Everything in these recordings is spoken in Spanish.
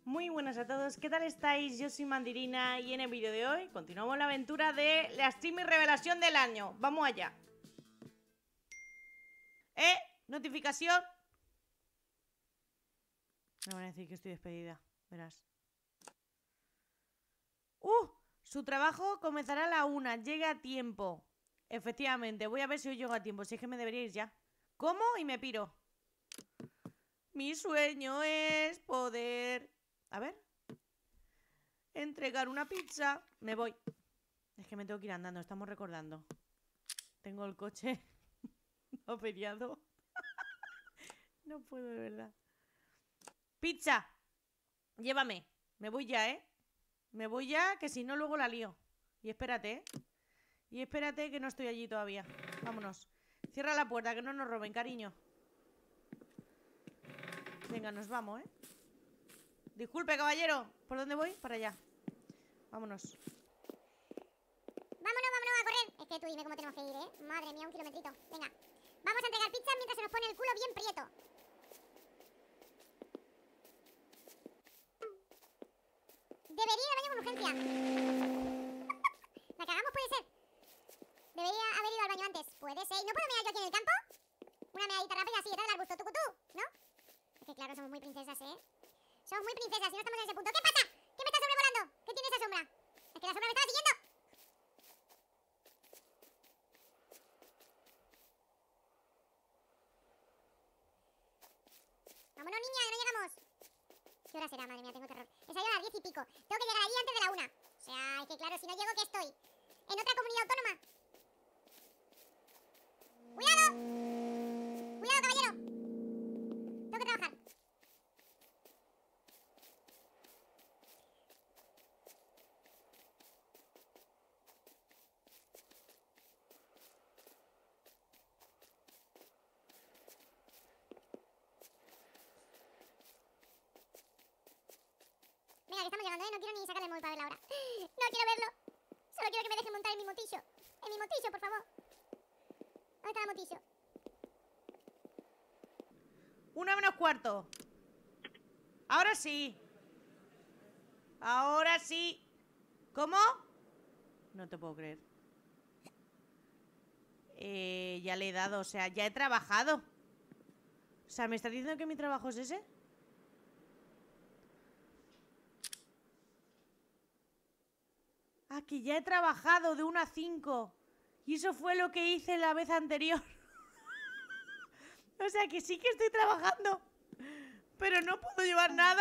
Muy buenas a todos, ¿qué tal estáis? Yo soy Mandirina y en el vídeo de hoy continuamos la aventura de la stream y revelación del año. ¡Vamos allá! Notificación. Me van a decir que estoy despedida, verás. Su trabajo comenzará a la 1, llega a tiempo. Efectivamente, voy a ver si hoy llego a tiempo, si es que me debería ir ya. ¿Cómo? Y me piro. Mi sueño es poder... A ver. Entregar una pizza. Me voy. Es que me tengo que ir andando, estamos recordando. Tengo el coche averiado. No puedo, de verdad. Pizza. Llévame. Me voy ya, ¿eh? Me voy ya, que si no luego la lío. Y espérate, ¿eh? Y espérate que no estoy allí todavía. Vámonos. Cierra la puerta, que no nos roben, cariño. Venga, nos vamos, ¿eh? Disculpe, caballero. ¿Por dónde voy? Para allá. Vámonos. Vámonos, vámonos a correr. Es que tú dime cómo tenemos que ir, ¿eh? Madre mía, un kilometrito. Venga. Vamos a entregar pizza mientras se nos pone el culo bien prieto. Debería ir al baño con urgencia. ¿La cagamos? Puede ser. Debería haber ido al baño antes. Puede ser. ¿No puedo mirar yo aquí en el campo? Una meadita rápida así detrás del arbusto, tucutú, ¿no? Es que claro, somos muy princesas, ¿eh? Somos muy princesas y no estamos en ese punto. ¿Qué pasa? ¿Qué me está sobrevolando? ¿Qué tiene esa sombra? Es que la sombra me estaba siguiendo. Vámonos, niña, que no llegamos. ¿Qué hora será? Madre mía, tengo terror. He salido a las 10 y pico. Tengo que llegar allí antes de la 1. O sea, es que claro, si no llego, ¿qué estoy? En otra comunidad autónoma. ¡Cuidado! ¡Cuidado, caballero! Tengo que trabajar. Venga, que estamos llegando, ¿eh? No quiero ni sacarle el móvil para ver la hora. No quiero verlo. Solo quiero que me dejen montar en mi motillo. En mi motillo, por favor. ¿Dónde está la motillo? 1:45. Ahora sí. Ahora sí. ¿Cómo? No te puedo creer. Ya le he dado, o sea, ya he trabajado. O sea, ¿me está diciendo que mi trabajo es ese? Ah, que ya he trabajado de 1 a 5. Y eso fue lo que hice la vez anterior. O sea, que sí que estoy trabajando. Pero no puedo llevar nada.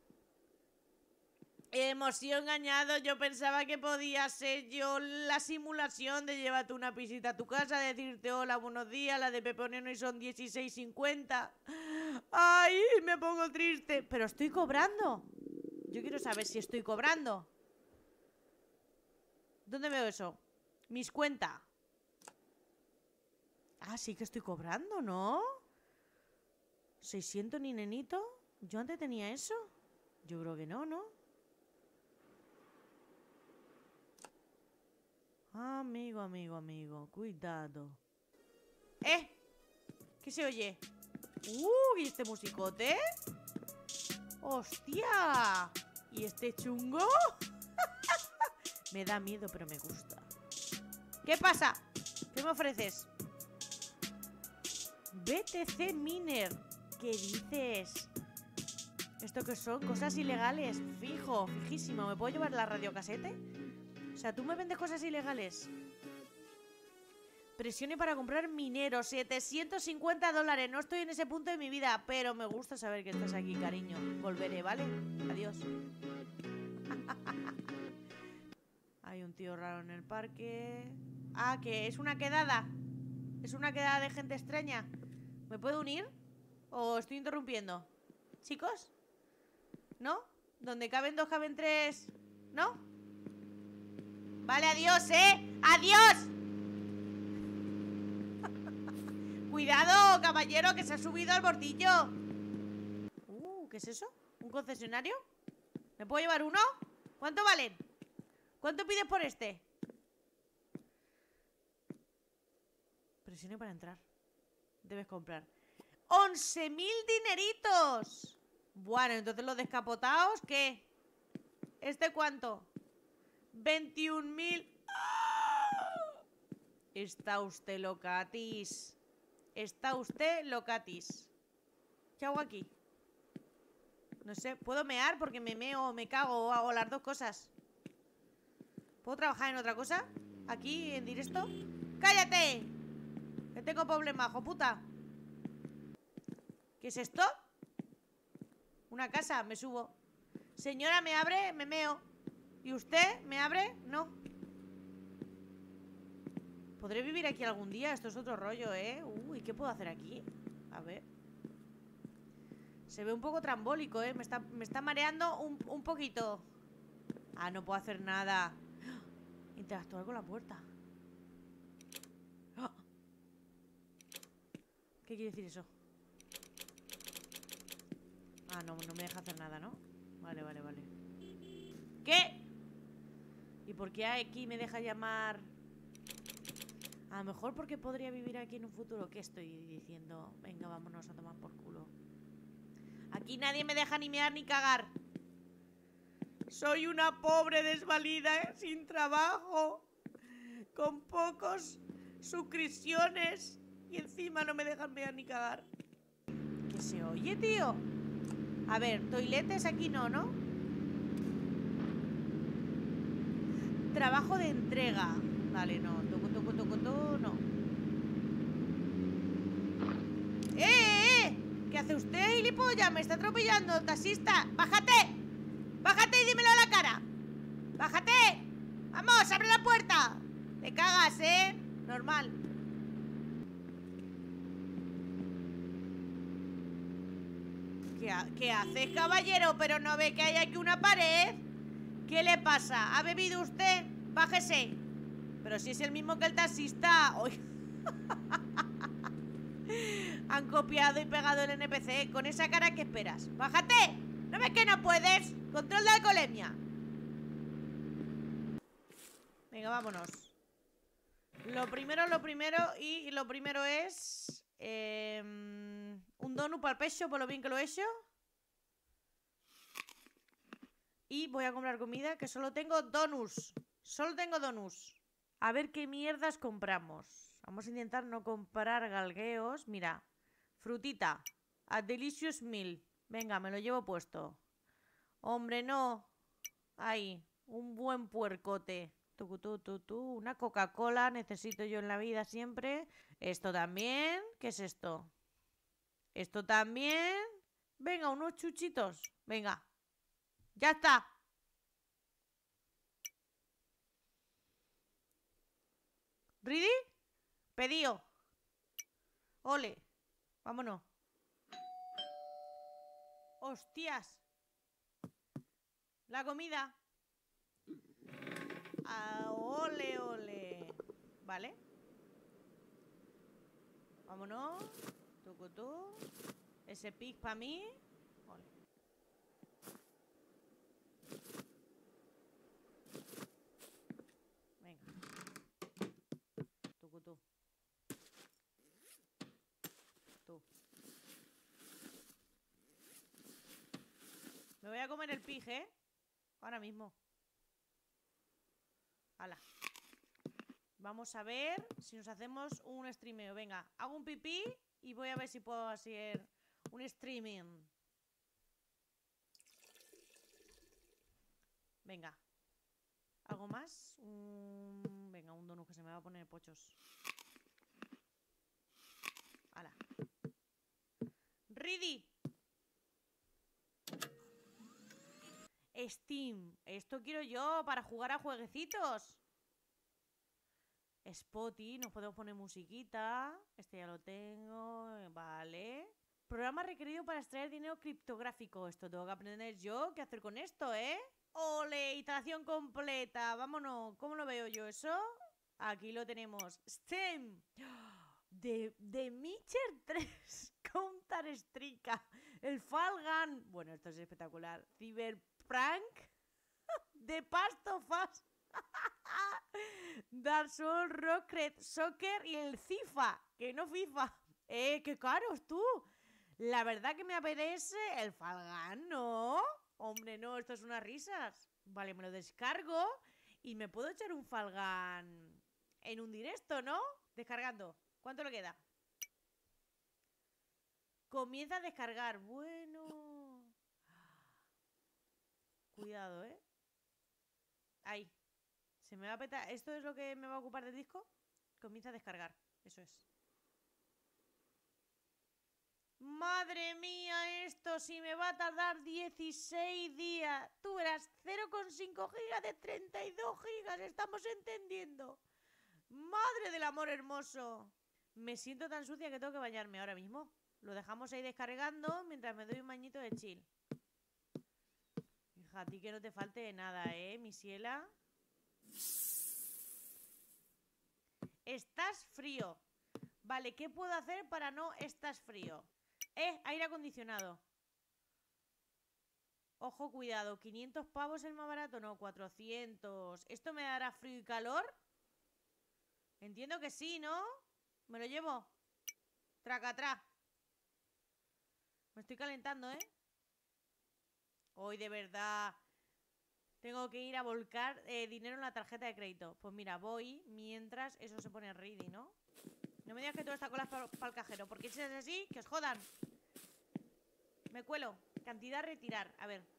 Hemos sido engañados. Yo pensaba que podía ser yo la simulación de llevarte una pisita a tu casa, decirte hola, buenos días, la de Peponiano y son 16.50. Ay, me pongo triste. Pero estoy cobrando. Yo quiero saber si estoy cobrando. ¿Dónde veo eso? Mis cuentas. Ah, sí que estoy cobrando, ¿no? 600 ni nenito. ¿Yo antes tenía eso? Yo creo que no, ¿no? Amigo, amigo, amigo. Cuidado. ¿Qué se oye? ¿Y este musicote? ¡Hostia! ¿Y este chungo? Me da miedo, pero me gusta. ¿Qué pasa? ¿Qué me ofreces? BTC Miner. ¿Qué dices? ¿Esto qué son? Cosas ilegales. Fijo, fijísimo. ¿Me puedo llevar la radiocasete? O sea, ¿tú me vendes cosas ilegales? Presione para comprar minero. $750. No estoy en ese punto de mi vida, pero me gusta saber que estás aquí, cariño. Volveré, ¿vale? Adiós. Hay un tío raro en el parque. Ah, que es una quedada. Es una quedada de gente extraña. ¿Me puedo unir? ¿O estoy interrumpiendo? ¿Chicos? ¿No? ¿Donde caben dos, caben tres? ¿No? Vale, adiós, ¿eh? ¡Adiós! Cuidado, caballero, que se ha subido al bordillo. ¿Qué es eso? ¿Un concesionario? ¿Me puedo llevar uno? ¿Cuánto valen? ¿Cuánto pides por este? Presione para entrar. Debes comprar 11.000 dineritos. Bueno, entonces los descapotados, ¿qué? ¿Este cuánto? 21.000. ¡Ah! Está usted locatis. Está usted locatis. ¿Qué hago aquí? No sé, ¿puedo mear? Porque me meo, me cago o hago las dos cosas. ¿Puedo trabajar en otra cosa? ¿Aquí, en directo? ¡Cállate! Que tengo problemas, hijo puta. ¿Qué es esto? Una casa, me subo. Señora, ¿me abre? Me meo. ¿Y usted? ¿Me abre? No. ¿Podré vivir aquí algún día? Esto es otro rollo, ¿eh? Uy, ¿qué puedo hacer aquí? A ver. Se ve un poco trambólico, ¿eh? Me está mareando un poquito. Ah, no puedo hacer nada. Interactuar con la puerta. ¡Ah! ¿Qué quiere decir eso? Ah, no me deja hacer nada, ¿no? Vale. ¿Qué? ¿Y por qué aquí me deja llamar? A lo mejor porque podría vivir aquí en un futuro. ¿Qué estoy diciendo? Venga, vámonos a tomar por culo. Aquí nadie me deja ni mear ni cagar. Soy una pobre desvalida, ¿eh? Sin trabajo, con pocos suscripciones y encima no me dejan mear ni cagar. ¿Qué se oye, tío? A ver, toiletes aquí no, ¿no? Trabajo de entrega. Vale, no. No. ¿Qué hace usted, gilipollas? Me está atropellando, taxista. ¡Bájate! ¡Bájate y dímelo a la cara! ¡Bájate! ¡Vamos, abre la puerta! Te cagas, ¿eh? Normal. ¿Qué haces, caballero? ¿Pero no ve que hay aquí una pared? ¿Qué le pasa? ¿Ha bebido usted? Bájese. Pero si es el mismo que el taxista. ¡Uy! Han copiado y pegado el NPC. Con esa cara, ¿qué esperas? ¡Bájate! ¿No ves que no puedes? Control de alcoholemia. Venga, vámonos. Lo primero y lo primero es un donut para el pecho, por lo bien que lo he hecho. Y voy a comprar comida, que solo tengo donuts. Solo tengo donuts. A ver qué mierdas compramos. Vamos a intentar no comprar galgueos. Mira, frutita. A delicious meal. Venga, me lo llevo puesto. Hombre, no. Ahí, un buen puercote. Una Coca-Cola necesito yo en la vida siempre. Esto también. ¿Qué es esto? Esto también. Venga, unos chuchitos. Venga. Ya está. ¿Ready? Pedido. Ole. Vámonos. Hostias. La comida. Ah, ole. Vale. Vámonos. Tucutú. Ese pig para mí. Ole. Venga. Tucutú. Tú. Me voy a comer el pig, ¿eh? Ahora mismo. Hala. Vamos a ver si nos hacemos un streameo. Venga, hago un pipí y voy a ver si puedo hacer un streaming. Venga. ¿Algo más? Venga, un donut que se me va a poner pochos. Hala. Ready. Steam. Esto quiero yo para jugar a jueguecitos. Spotify, nos podemos poner musiquita. Este ya lo tengo. Vale. Programa requerido para extraer dinero criptográfico. Esto tengo que aprender yo. ¿Qué hacer con esto, eh? ¡Ole! Instalación completa. Vámonos. ¿Cómo lo veo yo eso? Aquí lo tenemos. Steam. De Witcher 3. Counter-Strike. El Fall Gun. Bueno, esto es espectacular. Cyberpunk. The Past of Us. Dark Souls, Rocket Soccer y el FIFA. Que no FIFA. ¡Qué caros tú! La verdad que me apetece el Falgan, ¿no? Hombre, no, esto es unas risas. Vale, me lo descargo y me puedo echar un Falgan en un directo, ¿no? Descargando. ¿Cuánto le queda? Comienza a descargar. Bueno. Cuidado, ¿eh? Ahí. Se me va a petar. ¿Esto es lo que me va a ocupar del disco? Comienza a descargar. Eso es. Madre mía, esto si me va a tardar 16 días. Tú verás, 0,5 gigas de 32 gigas. Estamos entendiendo. Madre del amor hermoso. Me siento tan sucia que tengo que bañarme ahora mismo. Lo dejamos ahí descargando mientras me doy un bañito de chill. Hija, a ti que no te falte nada, mi ciela. Estás frío. Vale, ¿qué puedo hacer para no estás frío? Aire acondicionado. Ojo, cuidado. 500 pavos el más barato. No, 400. ¿Esto me dará frío y calor? Entiendo que sí, ¿no? ¿Me lo llevo? Tracatrá. Me estoy calentando, ¿eh? Hoy de verdad tengo que ir a volcar dinero en la tarjeta de crédito. Pues mira, voy mientras eso se pone ready, ¿no? No me digas que todo está colas para el cajero, porque si es así, que os jodan. Me cuelo. Cantidad retirar. A ver.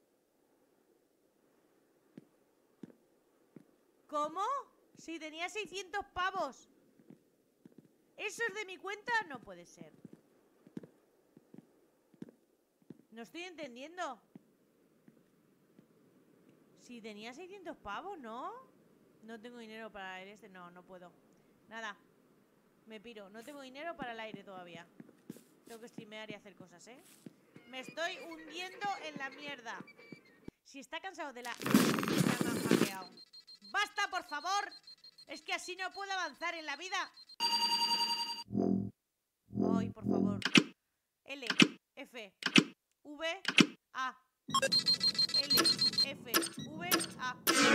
¿Cómo? Si tenía 600 pavos. ¿Eso es de mi cuenta? No puede ser. No estoy entendiendo. Si tenía 600 pavos, ¿no? No tengo dinero para el este. No, no puedo. Nada. Me piro. No tengo dinero para el aire todavía. Tengo que streamear y hacer cosas, ¿eh? Me estoy hundiendo en la mierda. Si está cansado de la... Ya me han hackeado. ¡Basta, por favor! Es que así no puedo avanzar en la vida. Ay, por favor. L, F, V, A. L, F, V, A.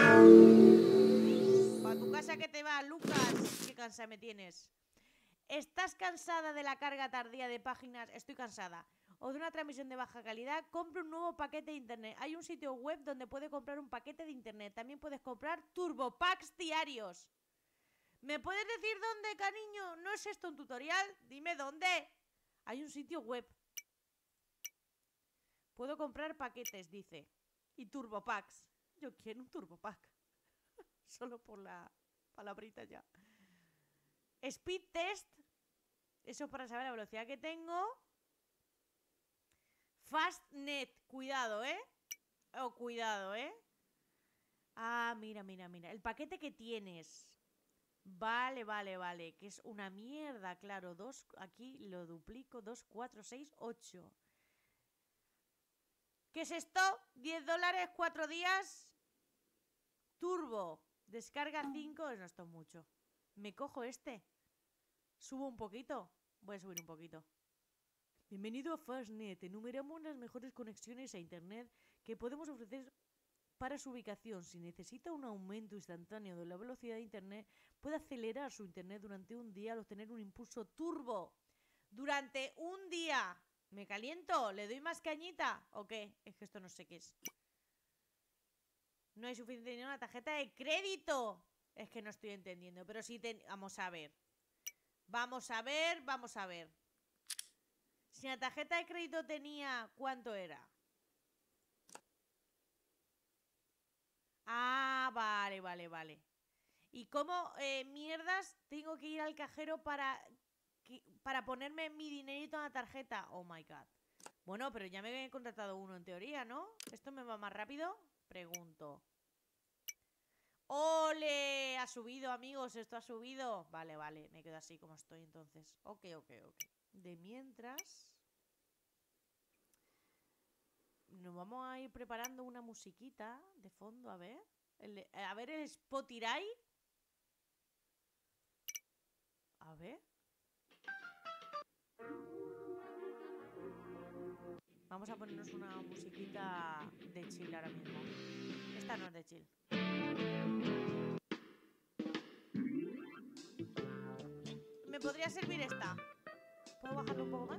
Para tu casa que te va, Lucas. Qué cansada me tienes. ¿Estás cansada de la carga tardía de páginas? Estoy cansada. O de una transmisión de baja calidad. Compra un nuevo paquete de internet. Hay un sitio web donde puedes comprar un paquete de internet. También puedes comprar turbo packs diarios. ¿Me puedes decir dónde, cariño? ¿No es esto un tutorial? Dime dónde. Hay un sitio web. Puedo comprar paquetes, dice. Y turbo packs. Yo quiero un turbo pack. Solo por la palabrita ya. Speed test. Eso es para saber la velocidad que tengo. Fastnet. Cuidado, Oh, cuidado, Ah, mira, mira, mira. El paquete que tienes. Vale, vale, vale. Que es una mierda, claro. Aquí lo duplico. 2, 4, 6, 8. ¿Qué es esto? $10, 4 días. Turbo. Descarga 5. No, esto es mucho. Me cojo este. Subo un poquito. Voy a subir un poquito. Bienvenido a Fastnet. Enumeramos las mejores conexiones a internet que podemos ofrecer para su ubicación. Si necesita un aumento instantáneo de la velocidad de internet, puede acelerar su internet durante un día al obtener un impulso turbo. Durante un día. ¿Me caliento? ¿Le doy más cañita? ¿O qué? Es que esto no sé qué es. No hay suficiente dinero en la tarjeta de crédito. Es que no estoy entendiendo. Pero sí, vamos a ver. Vamos a ver, vamos a ver. Si la tarjeta de crédito tenía... ¿Cuánto era? Ah, vale, vale, vale. ¿Y cómo mierdas tengo que ir al cajero para ponerme mi dinerito en la tarjeta? Oh my god. Bueno, pero ya me he contratado uno en teoría, ¿no? ¿Esto me va más rápido? Pregunto. ¡Ole! Ha subido, amigos, esto ha subido. Vale, vale, me quedo así como estoy entonces. Ok, ok, ok. De mientras... Nos vamos a ir preparando una musiquita de fondo, a ver. A ver el Spotify. A ver. Vamos a ponernos una musiquita de chill ahora mismo. Esta no es de chill. ¿Me podría servir esta? ¿Puedo bajarlo un poco más.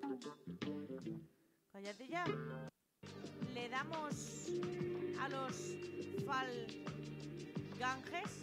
Cállate ya. Le damos a los falganges.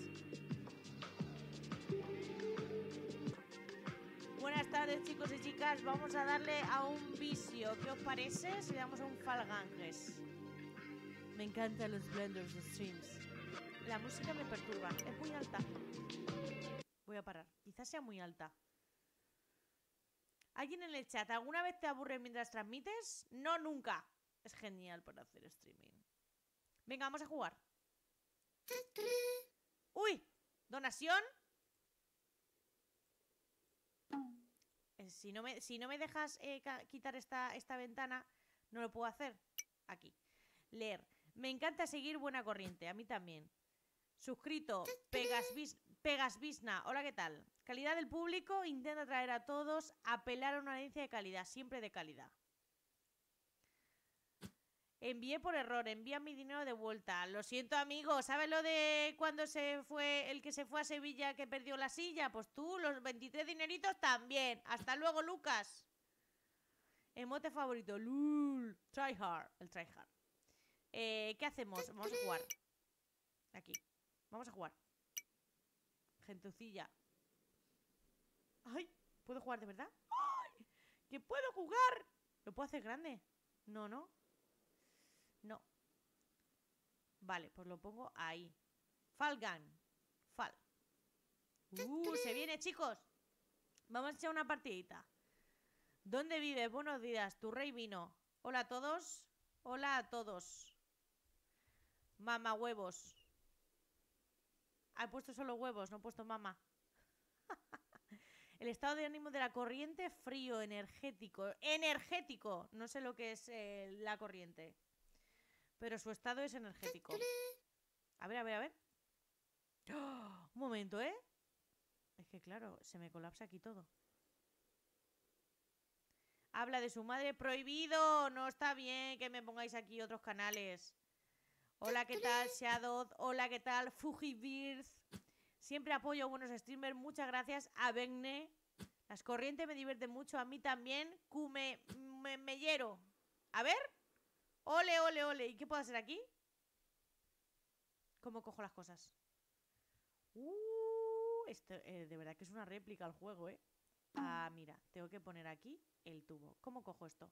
Buenas tardes, chicos y chicas. Vamos a darle a un vicio. ¿Qué os parece si le damos a un falganges? Me encantan los blenders streams. La música me perturba. Es muy alta. Voy a parar. Quizás sea muy alta. ¿Alguien en el chat? ¿Alguna vez te aburres mientras transmites? No, nunca. Es genial para hacer streaming. Venga, vamos a jugar. ¡Uy! ¿Donación? Si no me dejas quitar esta ventana, no lo puedo hacer. Aquí. Leer. Me encanta seguir buena corriente. A mí también. Suscrito. Pegasvisna. Hola, ¿qué tal? Calidad del público. Intenta atraer a todos. Apelar a una audiencia de calidad. Siempre de calidad. Envié por error. Envía mi dinero de vuelta. Lo siento, amigo. ¿Sabes lo de cuando se fue el que se fue a Sevilla que perdió la silla? Pues tú, los 23 dineritos también. Hasta luego, Lucas. Emote favorito. Lul. Tryhard. El tryhard. ¿Qué hacemos? Vamos a jugar. Aquí. Vamos a jugar. Gentucilla. ¡Ay! ¿Puedo jugar de verdad? ¡Ay! ¡Que puedo jugar! ¿Lo puedo hacer grande? No, ¿no? No. Vale, pues lo pongo ahí. Falgan. Fal. Se viene, chicos. Vamos a echar una partidita. ¿Dónde vives? Buenos días. Tu rey vino. Hola a todos. Hola a todos. Mama huevos. He puesto solo huevos, no he puesto mama. El estado de ánimo de la corriente, frío, energético. ¡Energético! No sé lo que es la corriente. Pero su estado es energético. A ver, a ver, a ver. ¡Oh! Un momento, ¿eh? Es que claro, se me colapsa aquí todo. Habla de su madre. ¡Prohibido! No está bien que me pongáis aquí otros canales. Hola, ¿qué tal? Shadow. Hola, ¿qué tal? Fujibirth. Siempre apoyo a buenos streamers. Muchas gracias a Begne. Las corrientes me divierten mucho. A mí también. Mellero. A ver. Ole, ole, ole. ¿Y qué puedo hacer aquí? ¿Cómo cojo las cosas? Esto de verdad que es una réplica al juego, ¿eh? Ah, mira. Tengo que poner aquí el tubo. ¿Cómo cojo esto?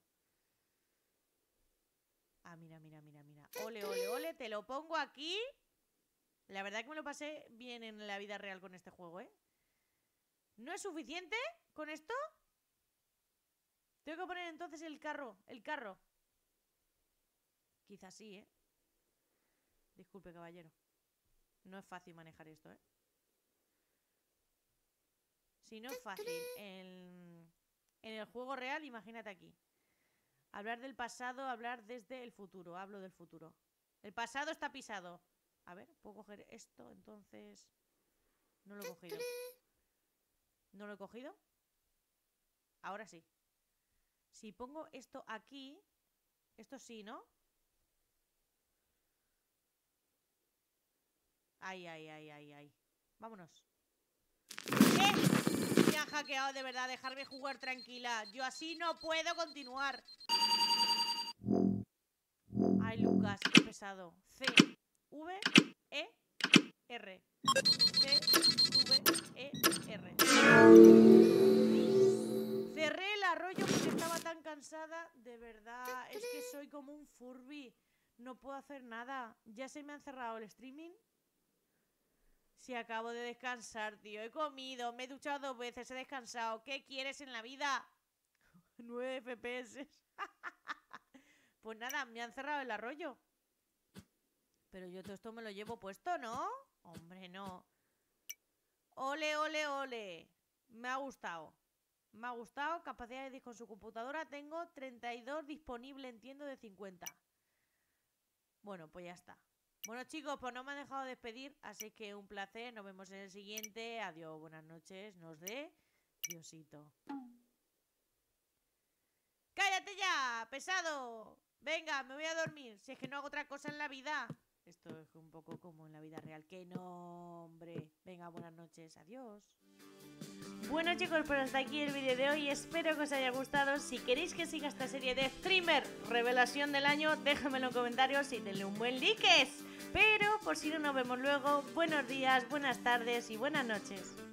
Ah, mira, mira, mira, mira. Ole, ole, ole. Te lo pongo aquí. La verdad que me lo pasé bien en la vida real con este juego, ¿eh? ¿No es suficiente con esto? Tengo que poner entonces el carro. El carro. Quizás sí, ¿eh? Disculpe, caballero. No es fácil manejar esto, ¿eh? Si no es fácil en el juego real, imagínate aquí. Hablar del pasado, hablar desde el futuro. Hablo del futuro. El pasado está pisado. A ver, ¿puedo coger esto? Entonces... No lo he cogido. ¿No lo he cogido? Ahora sí. Si pongo esto aquí... Esto sí, ¿no? Ay, ay, ay, ay, ay. Vámonos. Me han hackeado, de verdad. Dejarme jugar tranquila. Yo así no puedo continuar. Ay, Lucas, qué pesado. C-V-E-R. C-V-E-R. Cerré el arroyo porque estaba tan cansada. De verdad, es que soy como un Furby. No puedo hacer nada. Ya se me ha cerrado el streaming. Si acabo de descansar, tío. He comido, me he duchado 2 veces, he descansado. ¿Qué quieres en la vida? 9 FPS. Pues nada, me han cerrado el arroyo. Pero yo todo esto me lo llevo puesto, ¿no? Hombre, no. Ole, ole, ole. Me ha gustado. Me ha gustado. Capacidad de disco en su computadora. Tengo 32 disponible, entiendo, de 50. Bueno, pues ya está. Bueno, chicos, pues no me han dejado despedir. Así que un placer. Nos vemos en el siguiente. Adiós, buenas noches. Nos dé Diosito. ¡Cállate ya! ¡Pesado! Venga, me voy a dormir. Si es que no hago otra cosa en la vida. Esto es un poco como en la vida real. ¡Qué nombre! Venga, buenas noches. Adiós. Bueno chicos, pues hasta aquí el vídeo de hoy, espero que os haya gustado. Si queréis que siga esta serie de streamer revelación del año, déjamelo en comentarios y denle un buen like. Pero por si no nos vemos luego, buenos días, buenas tardes y buenas noches.